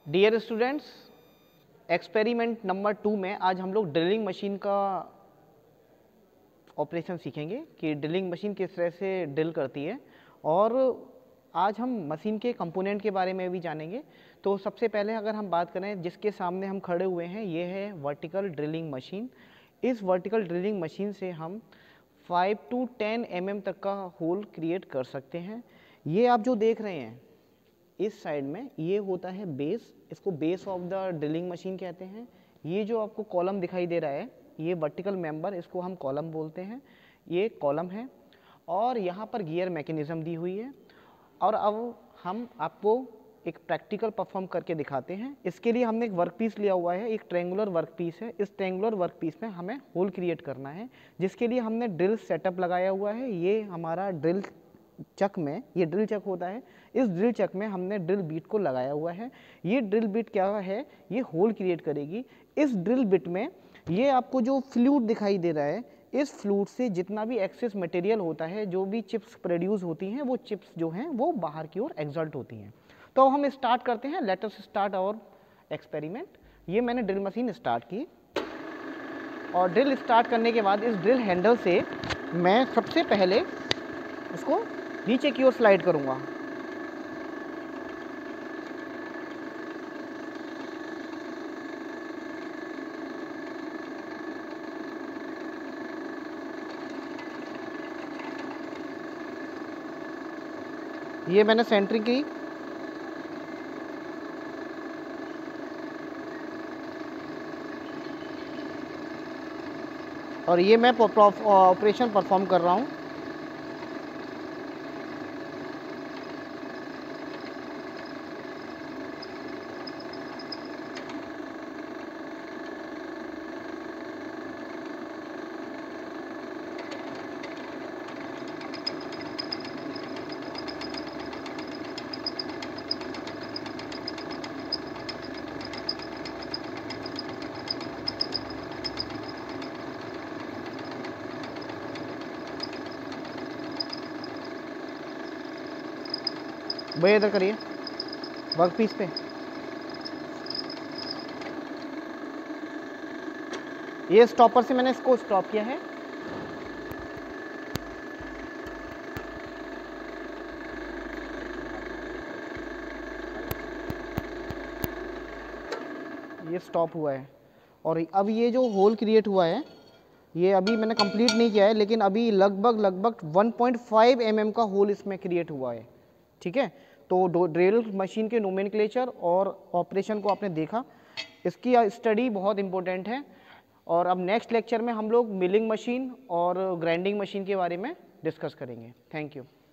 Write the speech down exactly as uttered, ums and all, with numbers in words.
Dear students, experiment number two में आज हम लोग ड्रिलिंग मशीन का ऑपरेशन सीखेंगे कि ड्रिलिंग मशीन किस तरह से ड्रिल करती है, और आज हम मशीन के कंपोनेंट के बारे में भी जानेंगे। तो सबसे पहले अगर हम बात करें, जिसके सामने हम खड़े हुए हैं, ये है वर्टिकल ड्रिलिंग मशीन। इस वर्टिकल ड्रिलिंग मशीन से हम five to ten M M तक का होल क्रिएट कर सकते हैं। ये आप जो देख रहे हैं इस साइड में, ये होता है बेस, इसको base of the drilling machine कहते हैं। ये जो आपको कॉलम दिखाई दे रहा है, ये वर्टिकल मेंबर, इसको हम कॉलम बोलते हैं, ये कॉलम है। और यहाँ पर गियर मैकेनिज्म दी हुई है। और अब हम आपको एक प्रैक्टिकल परफॉर्म करके दिखाते हैं। इसके लिए हमने एक वर्क पीस लिया हुआ है, एक ट्रेंगुलर वर्क पीस है। इस ट्रेंगुलर वर्क पीस में हमें होल क्रिएट करना है, जिसके लिए हमने ड्रिल सेटअप लगाया हुआ है। ये हमारा ड्रिल चक में, ये ड्रिल चक होता है, इस ड्रिल चक में हमने ड्रिल बीट को लगाया हुआ है। ये ड्रिल बीट क्या है, ये होल क्रिएट करेगी। इस ड्रिल बिट में ये आपको जो फ्लूइड दिखाई दे रहा है, इस फ्लूइड से जितना भी एक्सेस मटेरियल होता है, जो भी चिप्स प्रोड्यूस होती हैं, वो चिप्स जो हैं वो बाहर की ओर एग्जल्ट होती हैं। तो अब हम स्टार्ट करते हैं। Let us start our experiment. ये मैंने ड्रिल मशीन स्टार्ट की, और ड्रिल स्टार्ट करने के बाद इस ड्रिल हैंडल से मैं सबसे पहले इसको नीचे की ओर स्लाइड करूंगा। ये मैंने सेंटरिंग की, और ये मैं ऑपरेशन परफॉर्म कर रहा हूँ। भैया इधर करिए वर्क पीस पे। ये स्टॉपर से मैंने इसको स्टॉप किया है। ये स्टॉप हुआ है, और अब ये जो होल क्रिएट हुआ है, ये अभी मैंने कंप्लीट नहीं किया है, लेकिन अभी लगभग लगभग one point five M M का होल इसमें क्रिएट हुआ है। ठीक है, तो ड्रिल मशीन के नोमेनक्लेचर और ऑपरेशन को आपने देखा। इसकी स्टडी बहुत इंपॉर्टेंट है। और अब नेक्स्ट लेक्चर में हम लोग मिलिंग मशीन और ग्राइंडिंग मशीन के बारे में डिस्कस करेंगे। Thank you.